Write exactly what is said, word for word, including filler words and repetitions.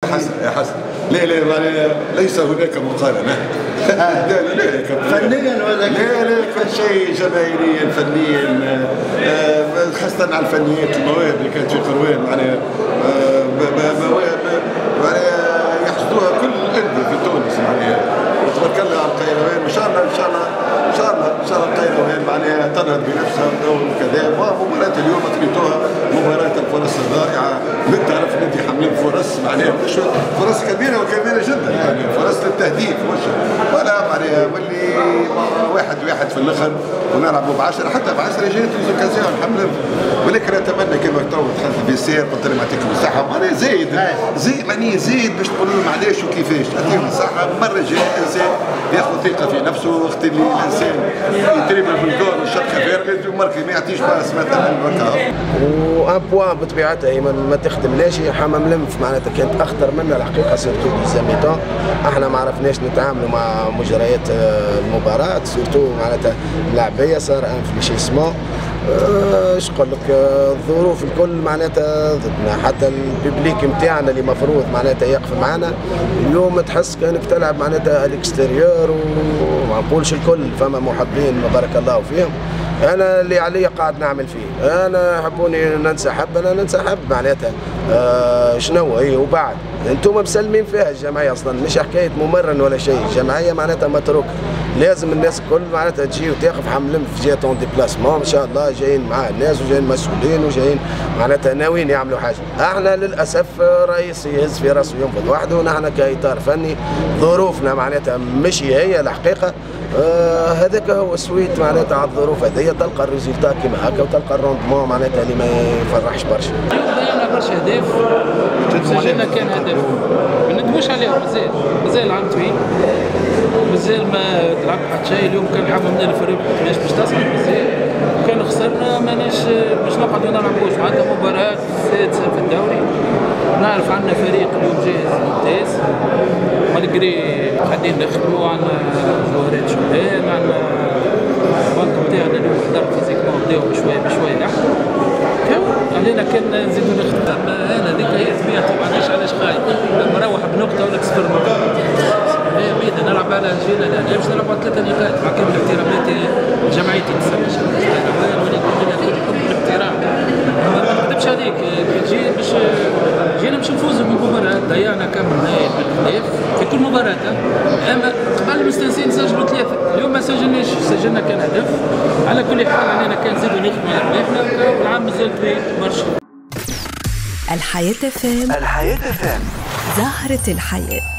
حسن يا حسن لا لا يعني ليس هناك مقارنة. لا لا لا فنيا ولا لا لا كل شيء جماهيريا فنيا خاصة على الفنيات المواهب اللي كانت في قروان معناها مواهب معناها يحصدوها كل الأندية في تونس معناها. تبارك الله على القيروان ان شاء الله ان شاء الله ان شاء الله ان شاء الله القيروان معناها تنهض بنفسها وكذا. ومباراة اليوم قريتوها مباراة الفرص الضائعة من طرف نادي حملين فرص معناها مش فرص كبيرة وكبيرة جدا يعني فرص للتهديف مش ولا معناها واللي واحد واحد في الاخر ونلعبوا بعشرة حتى بعشرة جات اوكازيون الحمد لله. ولكن اتمنى كما تو دخلت في السير قلت لهم يعطيكم الصحة معناها زايد زايد معناها زايد باش تقول لهم علاش وكيفاش يعطيهم الصحة. مرة جاي الانسان ياخذ ثقة في نفسه وقت اللي الانسان يتربى بالجول والشبكة فارغة وماركي ما يعطيش باس مثلا هكا. وان بوان بطبيعتها هي ما تخدمناش حمام لمف معناتها كانت اخطر منا الحقيقة سيرتو ديزاميتون. احنا ما عرفناش نتعاملوا مع مجريات المباراة سيرتو معناتها اللاعبية صار انفليشيسمون اش نقول لك الظروف الكل معناتها ضدنا. حتى الببليك نتاعنا اللي مفروض معناتها يقف معنا اليوم تحس كانك تلعب معناتها الاكستيريور وما نقولش الكل فما محبين بارك الله فيهم. انا اللي عليا قاعد نعمل فيه انا حبوني ننسحب انا ننسحب معناتها آه شنو هي. وبعد انتم مسلمين فيها الجمعيه اصلا مش حكايه ممرن ولا شيء. الجمعيه معناتها متروكه لازم الناس الكل معناتها تجي وتقف حملم في جهه اون ديبلاسمون ان شاء الله جايين مع الناس وجايين مسؤولين وجايين معناتها ناويين يعملوا حاجه. احنا للاسف رئيس يهز في راسه ينفض وحده ونحن كاطار فني ظروفنا معناتها مش هي الحقيقه. آه هذاك هو سويت معناتها على الظروف هذيا تلقى الريزلتا كيما هكا وتلقى الروندمون معناتها اللي ما يفرحش برشا. ضيعنا برشا اهداف سجلنا كان هدف ما ندويش عليهم مازال مازال العام طويل مازال ما تلعب حتى شيء. اليوم كان حابب من الفريق ماش باش تصعد مازال وكان خسرنا ماناش باش نقعدوا نلعبوش معناتها مباراة السادسة في الدوري. نعرف عندنا فريق اليوم جاهز ممتاز مالغري قاعدين نخدموا عندنا جوهرات شبان عندنا البنك نتاعنا اليوم حضر فيزيكمون بداو بشويه بشويه يحكوا علينا كان نزيدوا نخدم. انا هذيك هي طبيعتي ما عنديش علاش خايف نروح بنقطه ولا صفر نقطه هي بيدنا نلعب على جينا لا باش نلعب على ثلاثه نقاط مع كامل احتراماتي جمعيتي تسمى الاحترام ما نكذبش عليك جي باش جينا باش نفوزوا بالمباراه ضيعنا كم نهائي بالاهداف في كل مباراه. اما قبل مستنسين سجلوا ثلاثه اليوم ما سجلناش سجلنا كان هدف. على كل حال علينا كان نزيدوا نخدموا على ربحنا والعام مازال طويل برشا. الحياة فام الحياة فام زهرة الحياة.